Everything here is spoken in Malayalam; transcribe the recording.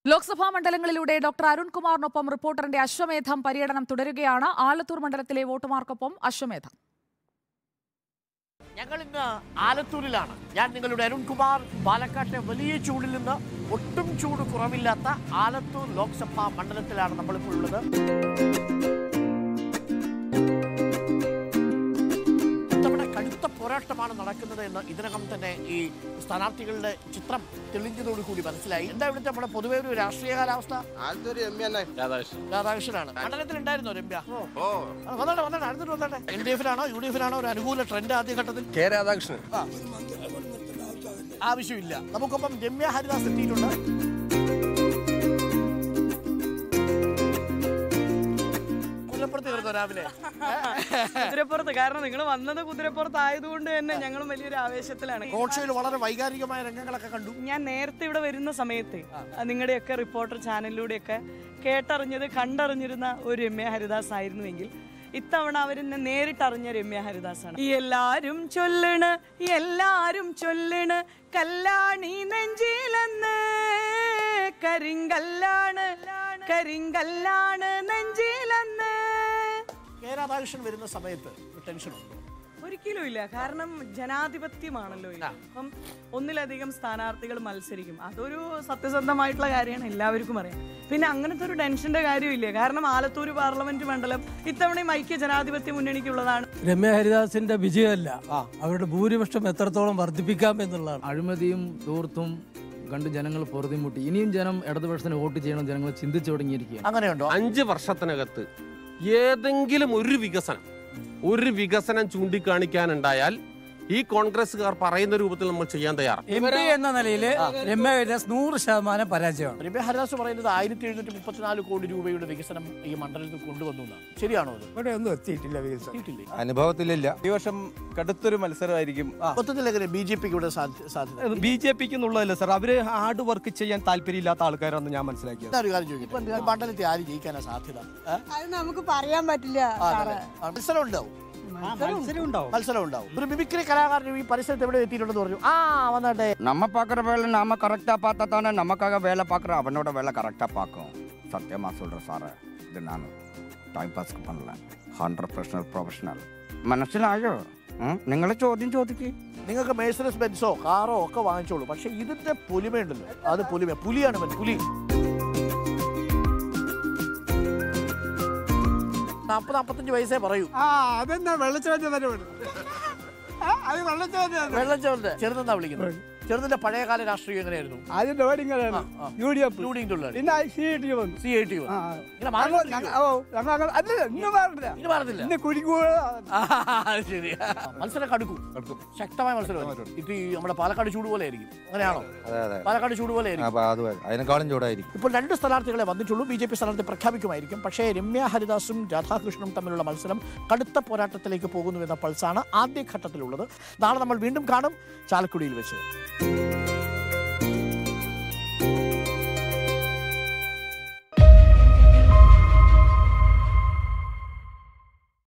ലോക്സഭാ മണ്ഡലങ്ങളിലൂടെ ഡോക്ടർ അരുൺകുമാറിനൊപ്പം റിപ്പോർട്ടറിന്റെ അശ്വമേധം പര്യടനം തുടരുകയാണ്. ആലത്തൂർ മണ്ഡലത്തിലെ വോട്ടുമാർക്കൊപ്പം അശ്വമേധം. ഞങ്ങൾ ഇന്ന് ആലത്തൂരിലാണ്. ഞാൻ നിങ്ങളുടെ അരുൺകുമാർ. പാലക്കാട്ടെ വലിയ ചൂടിൽ നിന്ന് ഒട്ടും ചൂട് കുറവില്ലാത്ത ആലത്തൂർ ലോക്സഭാ മണ്ഡലത്തിലാണ് നമ്മളിപ്പോൾ ഉള്ളത്. കടുത്ത പോരാട്ടമാണ് നടക്കുന്നത് എന്ന് ഇതിനകം തന്നെ ഈ സ്ഥാനാർത്ഥികളുടെ ചിത്രം തെളിഞ്ഞതോടുകൂടി മനസ്സിലായി. എന്താ ഇവിടുത്തെ നമ്മുടെ പൊതുവെ ഒരു രാഷ്ട്രീയ കാലാവസ്ഥ? രാധാകൃഷ്ണനാണ്. മണ്ഡലത്തിൽ ഉണ്ടായിരുന്നോ രമ്യ? വന്നോട്ടെ അടുത്തിട്ട് വന്നോട്ടെ. LDF-ലാണോ UDF-ലാണോ ഒരു അനുകൂല ട്രെൻഡ് ആദ്യഘട്ടത്തിൽ? രാധാകൃഷ്ണൻ ആവശ്യമില്ല. നമുക്കൊപ്പം രമ്യ ഹരിദാസ് എത്തിയിട്ടുണ്ട്. രാവിലെ കുതിരപ്പുറത്ത്, കാരണം നിങ്ങൾ വന്നത് കുതിരപ്പുറത്ത് ആയതുകൊണ്ട് തന്നെ ഞങ്ങളും വലിയൊരു ആവേശത്തിലാണ്. റോഡ് ഷോയിൽ വളരെ വൈകാരികമായ രംഗങ്ങളൊക്കെ കണ്ടു. ഞാൻ നേരത്തെ ഇവിടെ വരുന്ന സമയത്ത് നിങ്ങളുടെയൊക്കെ റിപ്പോർട്ടർ ചാനലിലൂടെയൊക്കെ കേട്ടറിഞ്ഞത് കണ്ടറിഞ്ഞിരുന്ന ഒരു രമ്യ ഹരിദാസ് ആയിരുന്നുവെങ്കിൽ ഇത്തവണ അവരെന്നെ നേരിട്ടറിഞ്ഞ രമ്യ ഹരിദാസാണ്. എല്ലാരും ചൊല്ലണ് കല്ലാണി നെഞ്ചിലെന്ന്, കരിങ്കല്ലാണ് നെഞ്ചിലെന്ന്. രാധാകൃഷ്ണൻ വരുന്ന സമയത്ത് ടെൻഷൻ ഉണ്ടോ? ഒരിക്കലും ഇല്ല. കാരണം ജനാധിപത്യമാണല്ലോ ഇത്. അപ്പം ഒന്നിലധികം സ്ഥാനാർത്ഥികൾ മത്സരിക്കും. അതൊരു സത്യസന്ധമായിട്ടുള്ള കാര്യമാണ്, എല്ലാവർക്കും അറിയാം. പിന്നെ അങ്ങനത്തെ ഒരു ടെൻഷന്റെ കാര്യമില്ല. കാരണം ആലത്തൂർ പാർലമെന്റ് മണ്ഡലം ഇത്തവണയും ഐക്യ ജനാധിപത്യ മുന്നണിക്കുള്ളതാണ്. രമ്യ ഹരിദാസിന്റെ വിജയമല്ല, അവരുടെ ഭൂരിപക്ഷം എത്രത്തോളം വർദ്ധിപ്പിക്കാം എന്നുള്ളതാണ്. അഴിമതിയും ദൂർത്തും കണ്ട് ജനങ്ങൾ പൊറുതിമുട്ടി. ഇനിയും ജനം ഇടതുപക്ഷത്തിന് വോട്ട് ചെയ്യണം, ജനങ്ങൾ ചിന്തിച്ചു തുടങ്ങിയിരിക്കുകയാണ്. അങ്ങനെയുണ്ടോ? 5 വർഷത്തിനകത്ത് ഏതെങ്കിലും ഒരു വികസനം ചൂണ്ടിക്കാണിക്കാനുണ്ടായാൽ ഈ കോൺഗ്രസ്സുകാർ പറയുന്ന രൂപത്തിൽ നമ്മൾ ചെയ്യാൻ തയ്യാറാണ്. MP എന്ന നിലയിൽ രമ്യ ഹരിദാസ് 100% പരാജയമാണ്. രമ്യ ഹരിദാസ് പറയുന്നത് 1734 കോടി രൂപയുടെ വികസനം ഈ മണ്ഡലത്തിൽ കൊണ്ടുവന്നു എന്നാണ്. ശരിയാണോ? ഇവിടെ ഒന്നും എത്തിയിട്ടില്ല വികസനം. അനുഭവത്തിലില്ല. ഈ വർഷം കടുത്തൊരു മത്സരമായിരിക്കും. മൊത്തത്തിൽ BJPക്ക് ഇവിടെ സാധ്യത? BJPക്ക് എന്നുള്ളതല്ല സാർ, അവര് ഹാർഡ് വർക്ക് ചെയ്യാൻ താല്പര്യമില്ലാത്ത ആൾക്കാരാണെന്ന് ഞാൻ മനസ്സിലാക്കിയത്. ഒരു കാര്യം ചോദിക്കും, മണ്ഡലത്തിൽ ആര് ജയിക്കാനാ സാധ്യത? അത് നമുക്ക് പറയാൻ പറ്റില്ല. മത്സരം ഉണ്ടാവും. ഒരു മിമിക്രി കലാകാരൻ ഈ പരിസരത്ത് എവിടെ എത്തിയിട്ടുണ്ടെന്ന് പറഞ്ഞു. വന്നാട്ടെ. நம்ம பார்க்குற வேலை நாம கரெக்டாக பார்த்தா தானே நமக்காக வேலை பார்க்குற அவனோட வேலை கரெக்டாக பார்க்கும். சத்தியமாக சொல்கிறேன் சார், இது நான் டைம் பாஸ்க்கு பண்ணல. 100% പ്രൊഫഷണൽ. മനസ്സിലായോ? നിങ്ങളെ ചോദ്യം ചോദിക്ക്. നിങ്ങൾക്ക് മെഴ്സിഡസ് ബെൻസോ കാറോ ഒക്കെ വാങ്ങിച്ചോളൂ, പക്ഷെ ഇതിന്റെ പുലിമയുണ്ടല്ലോ, അത് പുലിയാണ്. പുലി 40-45 വയസ്സേ പറയൂ. അതെന്താ വെള്ളച്ചാട്ടം ചെറുതെന്താ വിളിക്കുന്നത്? ചെറുതിന്റെ പഴയകാല രാഷ്ട്രീയം എങ്ങനെയായിരുന്നു? മത്സരം കടുക്കും, ശക്തമായ മത്സരം. ഇത് നമ്മുടെ പാലക്കാട് ചൂട് പോലെ ആയിരിക്കും. അങ്ങനെയാണോ? പാലക്കാട് ചൂട് പോലെ അതിനേക്കാളും ചൂടായിരിക്കും. ഇപ്പോൾ 2 സ്ഥാനാർത്ഥികളെ വന്നിട്ടുള്ളൂ. BJP സ്ഥാനാർത്ഥി പ്രഖ്യാപിക്കുമായിരിക്കും. പക്ഷേ രമ്യ ഹരിദാസും രാധാകൃഷ്ണനും തമ്മിലുള്ള മത്സരം കടുത്ത പോരാട്ടത്തിലേക്ക് പോകുന്നു എന്ന പൾസാണ് ആദ്യഘട്ടത്തിലുള്ളത്. നാളെ നമ്മൾ വീണ്ടും കാണും ചാലക്കുടിയിൽ വെച്ച്.